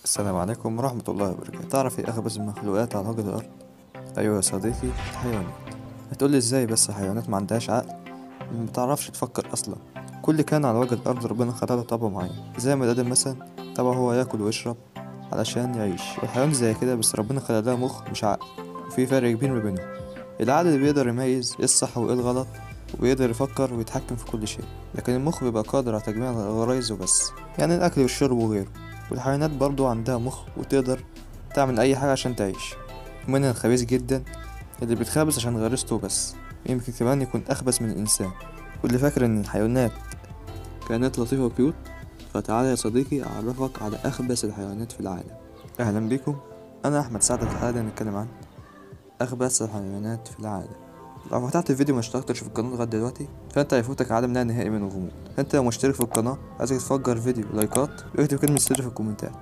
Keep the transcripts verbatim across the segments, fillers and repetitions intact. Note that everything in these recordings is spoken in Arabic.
السلام عليكم ورحمة الله وبركاته. تعرف ايه أخبث المخلوقات على وجه الأرض؟ أيوة يا صديقي، الحيوانات. هتقولي ازاي بس الحيوانات ما عندهاش عقل؟ ما بتعرفش تفكر أصلا. كل كان على وجه الأرض ربنا خلق له طبع معين، زي ما الآدم مثلا طبعه هو ياكل ويشرب علشان يعيش، والحيوان زي كده بس ربنا خلق لها مخ مش عقل، وفي فرق كبير ما بينهم. العقل اللي بيقدر يميز ايه الصح وايه الغلط، وبيقدر يفكر ويتحكم في كل شيء، لكن المخ بيبقى قادر على تجميع الغرايز وبس، يعني الأكل والشرب وغيره. والحيوانات برضو عندها مخ وتقدر تعمل أي حاجة عشان تعيش، ومنها الخبيث جدا اللي بيتخابس عشان غريزته بس، يمكن كمان يكون أخبث من الإنسان. واللي فاكر إن الحيوانات كائنات لطيفة وكيوت، فتعالى يا صديقي أعرفك على أخبث الحيوانات في العالم. أهلا بكم، أنا أحمد سعد. في الحلقة دي هنتكلم عن أخبث الحيوانات في العالم. لو فتحت الفيديو ما اشتركتش في القناة لغاية دلوقتي فانت هيفوتك عالم لا نهائي من الغموض. انت لو مشترك في القناة عايزك تفجر فيديو لايكات واكتب كلمة سر في الكومنتات.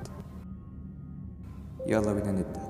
يلا بينا نبدأ.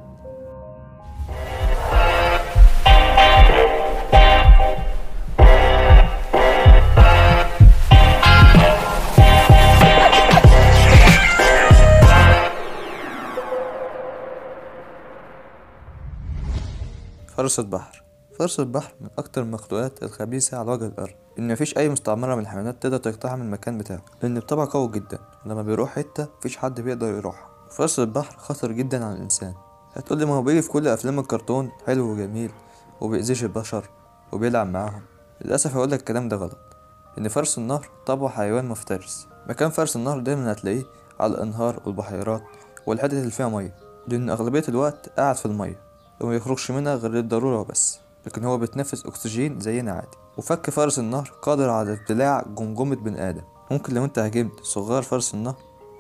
فرس البحر. فرس البحر من أكتر المخلوقات الخبيثة على وجه الأرض، إن مفيش أي مستعمرة من الحيوانات تقدر تقتحم المكان بتاعه، لأن بطبعه قوي جدا، ولما بيروح حتة مفيش حد بيقدر يروحها. فرس البحر خطر جدا على الإنسان. هتقولي ما هو بيجي في كل أفلام الكرتون حلو وجميل وبيأذيش البشر وبيلعب معاهم. للأسف هقولك الكلام ده غلط، إن فرس النهر طبعه حيوان مفترس. مكان فرس النهر دايما هتلاقيه على الأنهار والبحيرات والحتت اللي فيها مية، لأن أغلبية الوقت قاعد في المية وما يخرجش منها غير للضرورة وبس، لكن هو بيتنفس أكسجين زينا عادي. وفك فرس النهر قادر على ابتلاع جمجمة بني آدم. ممكن لو انت هاجمت صغار فرس النهر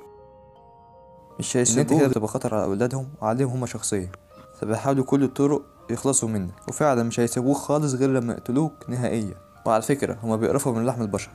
مش هيسيبوه، ان انت كده تبقى خطر على أولادهم وعليهم هما شخصيا، فبيحاولوا كل الطرق يخلصوا منك، وفعلا مش هيسيبوك خالص غير لما يقتلوك نهائيا. وعلى فكرة هما بيقرفوا من لحم البشر.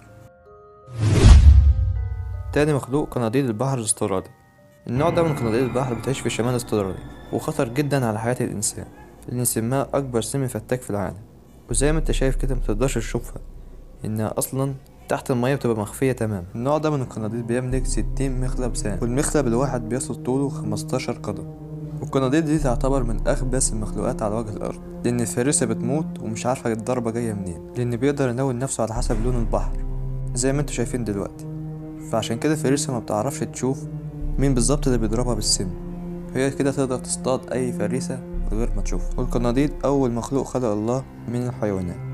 تاني مخلوق قناديل البحر الاسترالي. النوع ده من قناديل البحر بتعيش في شمال استراليا، وخطر جدا على حياة الإنسان، لأن سمها أكبر سم فتاك في العالم. وزي ما انت شايف كده متقدرش تشوفها، إنها أصلا تحت المية بتبقى مخفية تماما. النوع ده من القناديل بيملك ستين مخلب سام، والمخلب الواحد بيصل طوله خمستاشر قدم. والقناديل دي تعتبر من أخبث المخلوقات على وجه الأرض، لأن الفارسة بتموت ومش عارفة الضربة جاية منين، لأن بيقدر يلون نفسه على حسب لون البحر زي ما انتوا شايفين دلوقتي. فعشان كده الفارسة ما بتعرفش تشوف مين بالظبط اللي بيضربها بالسم، هي كده تقدر تصطاد أي فريسة من غير ما تشوف. والقناديل أول مخلوق خلق الله من الحيوانات.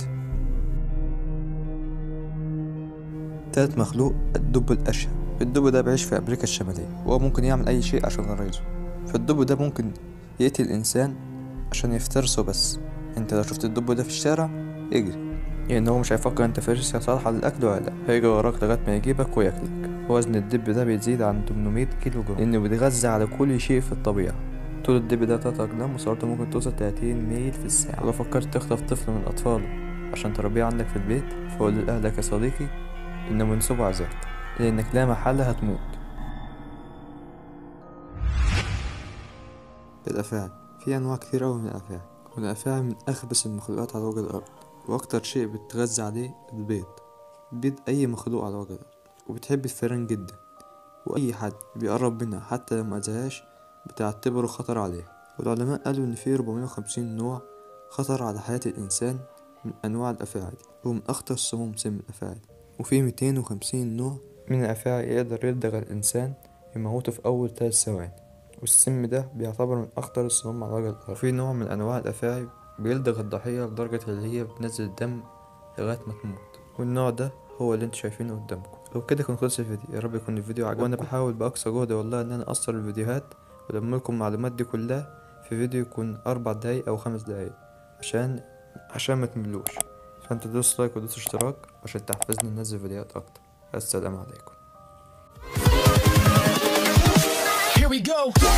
تالت مخلوق الدب الأشهب. الدب ده بيعيش في أمريكا الشمالية، وهو ممكن يعمل أي شيء عشان غرايزه. فالدب ده ممكن يقتل الإنسان عشان يفترسه بس. انت لو شفت الدب ده في الشارع اجري، لأن هو مش هيفكر انت فريسة صالحة للأكل ولا لأ، هيجي وراك لغاية ما يجيبك وياكلك. وزن الدب ده بيزيد عن تمنمية كيلو جرام، لأنه بيتغذى على كل شيء في الطبيعة. طول الدب ده تلات أقدام، وسرعته ممكن توصل تلاتين ميل في الساعة. ولو فكرت تخطف طفل من أطفاله عشان تربيه عندك في البيت، فقول لأهلك يا صديقي إنه منسوب عذاب، لأنك لا محالة هتموت. الأفاعي. في أنواع كتير أوي من الأفاعي، والأفاعي من أخبث المخلوقات على وجه الأرض، وأكتر شيء بتتغذى عليه البيض. بيض أي مخلوق على وجه الأرض، وبتحب الفئران جدا، وأي حد بيقرب منها حتى لو مأذاهاش بتعتبره خطر عليه. والعلماء قالوا إن في أربعمية وخمسين نوع خطر على حياة الإنسان من أنواع الأفاعي دي، ومن أخطر سموم سم الأفاعي دي. وفي ميتين وخمسين نوع من الأفاعي يقدر يلدغ الإنسان يموته في أول تلات ثواني، والسم ده بيعتبر من أخطر السموم على وجه الأرض. في نوع من أنواع الأفاعي بيلدغ الضحية لدرجة اللي هي بتنزل الدم لغاية ما تموت، والنوع ده هو اللي انتوا شايفينه قدامكم. لو كده يكون خلص الفيديو، يا رب يكون الفيديو عجبكم، وانا بحاول باقصى جهد والله ان انا اقصر الفيديوهات ولما لكم المعلومات دي كلها في فيديو يكون اربع دقايق او خمس دقايق، عشان عشان ما تملوش. فانت دوس لايك ودوس اشتراك عشان تحفزني ننزل فيديوهات اكتر. السلام عليكم. Here we go.